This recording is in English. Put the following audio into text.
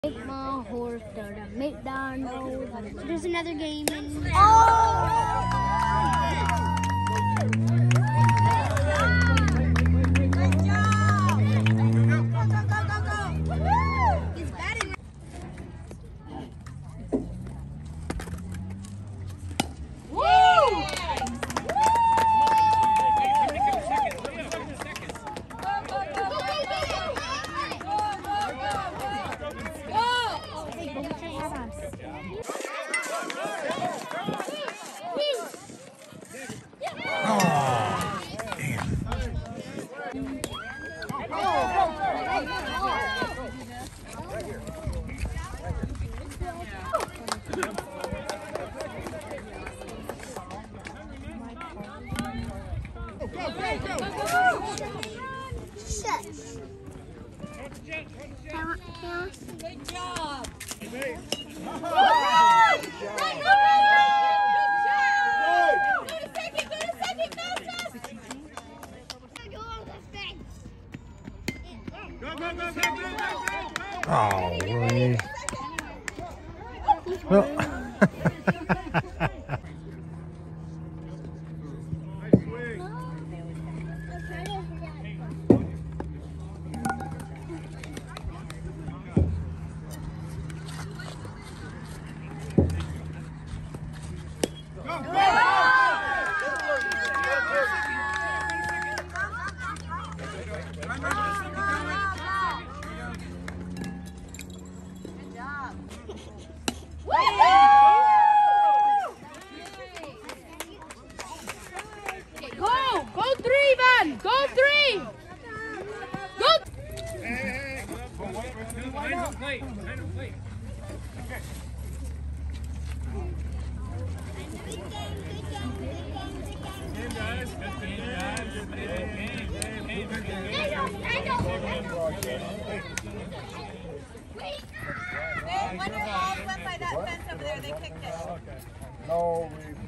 Take my horse to the McDonald's. There's another game in. Good job! Go! He's batting. Woo! Good job! Oh, really? Well. Go three, man! Go three! Go! Hey. Behind home plate. When the ball went by that fence over there, they kicked it. No, we